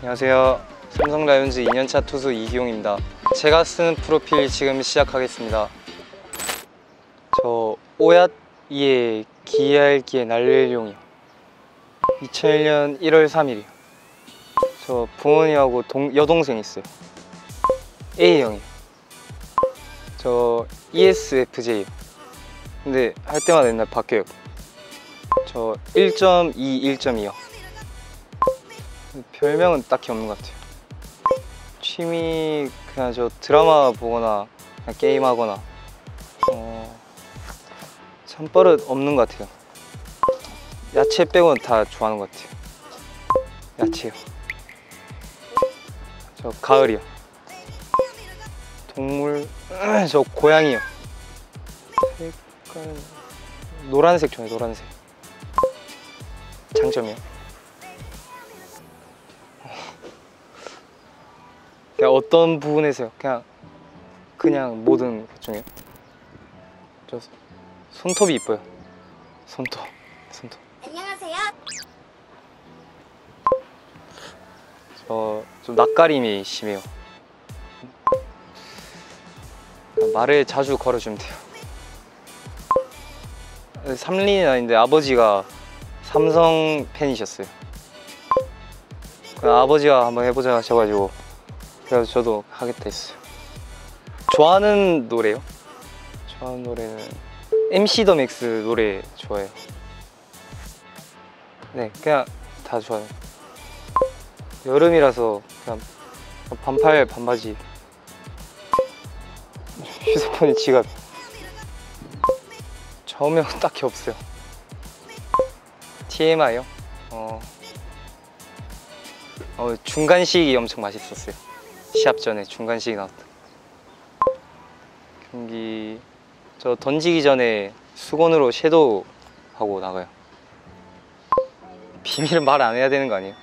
안녕하세요. 삼성 라이온즈 2년차 투수 이기용입니다. 제가 쓰는 프로필 지금 시작하겠습니다. 저 오얏이의 기알기의 날릴용이요. 2001년 1월 3일이요. 저 부모님하고 여동생 있어요. A형이요. 저 ESFJ요. 근데 할 때마다 맨날 바뀌어요. 저 1.2, 1.2요. 별명은 딱히 없는 것 같아요. 취미 그냥 저 드라마 보거나 그냥 게임하거나 잠버릇 없는 것 같아요. 야채 빼고는 다 좋아하는 것 같아요. 야채요. 저 가을이요. 동물 저 고양이요. 색깔 노란색 좋아해요. 노란색. 장점이요. 그냥 어떤 부분에서요? 그냥 모든 것 중에요. 저 손톱이 이뻐요. 손톱. 안녕하세요. 저 좀 낯가림이 심해요. 말을 자주 걸어주면 돼요. 삼린은 아닌데 아버지가 삼성 팬이셨어요. 아버지가 한번 해보자 하셔가지고 그래서 저도 하겠다 했어요. 좋아하는 노래요? 좋아하는 노래는 MC 더 맥스 노래 좋아해요. 네, 그냥 다 좋아해요. 여름이라서 그냥 반팔 반바지. 휴대폰이 지갑. 저명 딱히 없어요. TMI요? 중간식이 엄청 맛있었어요. 시합 전에 중간식이 나왔다. 경기 저 던지기 전에 수건으로 섀도우 하고 나가요. 비밀을 말 안 해야 되는 거 아니에요?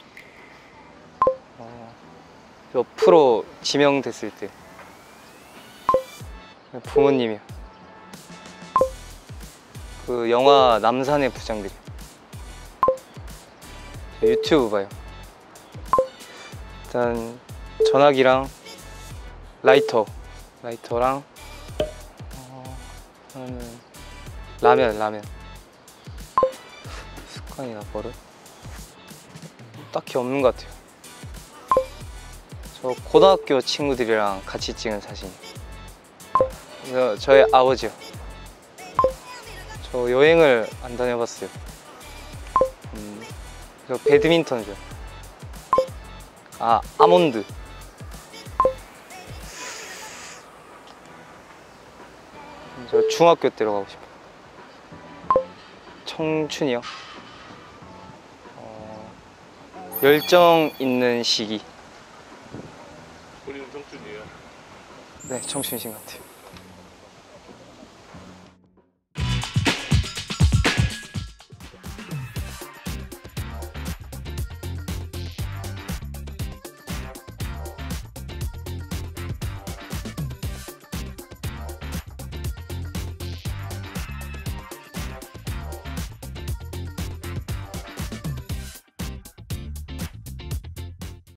저 프로 지명됐을 때 부모님이요. 그 영화 남산의 부장들이요. 유튜브 봐요. 일단 전화기랑 라이터랑 라면 습관이나 버릇 딱히 없는 것 같아요. 저 고등학교 친구들이랑 같이 찍은 사진이요. 저의 아버지요. 저 여행을 안 다녀봤어요. 저 배드민턴 좋아해요. 아몬드. 저 중학교 때로 가고 싶어요. 청춘이요? 열정 있는 시기. 본인은 청춘이에요? 네, 청춘이신 것 같아요.